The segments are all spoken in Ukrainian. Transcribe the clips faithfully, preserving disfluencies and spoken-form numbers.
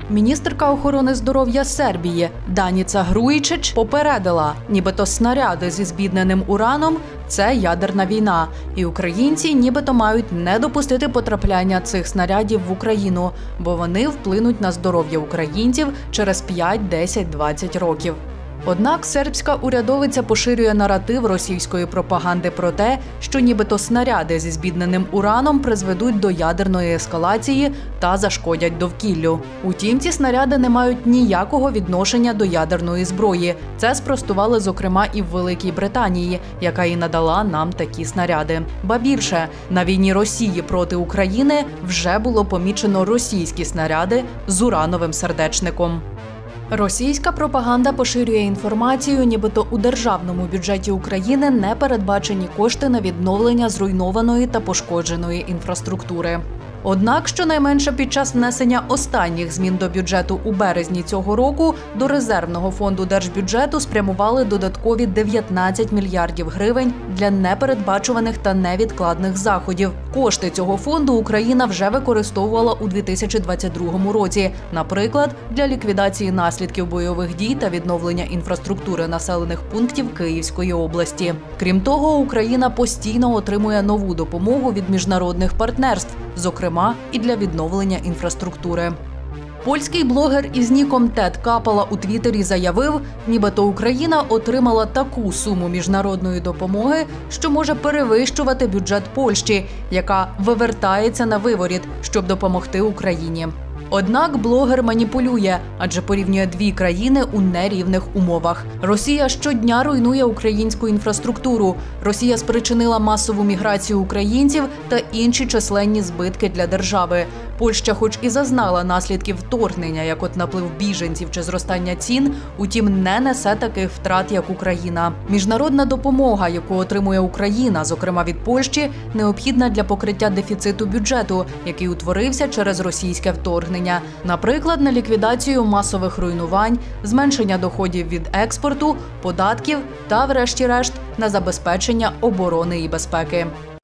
Міністерка охорони здоров'я Сербії Даніца Груїчич попередила, нібито снаряди зі збідненим ураном – це ядерна війна, і українці нібито мають не допустити потрапляння цих снарядів в Україну, бо вони вплинуть на здоров'я українців через п'ять, десять, двадцять років. Однак сербська урядовиця поширює наратив російської пропаганди про те, що нібито снаряди зі збідненим ураном призведуть до ядерної ескалації та зашкодять довкіллю. Утім, ці снаряди не мають ніякого відношення до ядерної зброї. Це спростували, зокрема, і в Великій Британії, яка і надала нам такі снаряди. Ба більше, на війні Росії проти України вже було помічено російські снаряди з урановим сердечником. Російська пропаганда поширює інформацію, нібито у державному бюджеті України не передбачені кошти на відновлення зруйнованої та пошкодженої інфраструктури. Однак, щонайменше під час внесення останніх змін до бюджету у березні цього року до резервного фонду держбюджету спрямували додаткові дев'ятнадцять мільярдів гривень для непередбачуваних та невідкладних заходів. Кошти цього фонду Україна вже використовувала у дві тисячі двадцять другому році, наприклад, для ліквідації наслідків бойових дій та відновлення інфраструктури населених пунктів Київської області. Крім того, Україна постійно отримує нову допомогу від міжнародних партнерств, зокрема і для відновлення інфраструктури. Польський блогер із ніком Тед Капала у Твіттері заявив, нібито Україна отримала таку суму міжнародної допомоги, що може перевищувати бюджет Польщі, яка вивертається на виворіт, щоб допомогти Україні. Однак блогер маніпулює, адже порівнює дві країни у нерівних умовах. Росія щодня руйнує українську інфраструктуру. Росія спричинила масову міграцію українців та інші численні збитки для держави. Польща хоч і зазнала наслідків вторгнення, як от наплив біженців чи зростання цін, утім не несе таких втрат, як Україна. Міжнародна допомога, яку отримує Україна, зокрема від Польщі, необхідна для покриття дефіциту бюджету, який утворився через російське вторгнення. Наприклад, на ліквідацію масових руйнувань, зменшення доходів від експорту, податків та, врешті-решт, на забезпечення оборони і безпеки.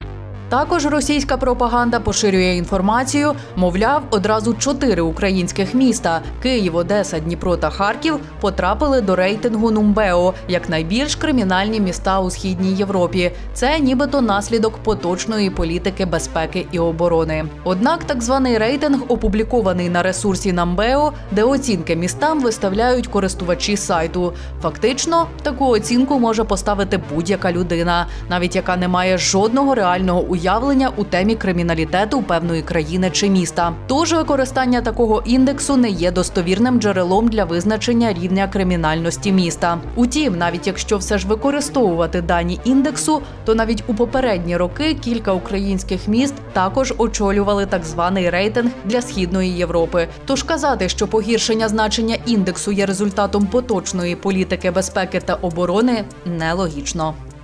Також російська пропаганда поширює інформацію, мовляв, одразу чотири українських міста – Київ, Одеса, Дніпро та Харків – потрапили до рейтингу Нумбео як найбільш кримінальні міста у Східній Європі. Це нібито наслідок поточної політики безпеки і оборони. Однак так званий рейтинг опублікований на ресурсі Numbeo, де оцінки містам виставляють користувачі сайту. Фактично, таку оцінку може поставити будь-яка людина, навіть яка не має жодного реального уявлення у темі криміналітету певної країни чи міста. Тож використання такого індексу не є достовірним джерелом для визначення рівня кримінальності міста. Утім, навіть якщо все ж використовувати дані індексу, то навіть у попередні роки кілька українських міст також очолювали так званий рейтинг для Східної Європи. Тож казати, що погіршення значення індексу є результатом поточної політики безпеки та оборони, нелогічно.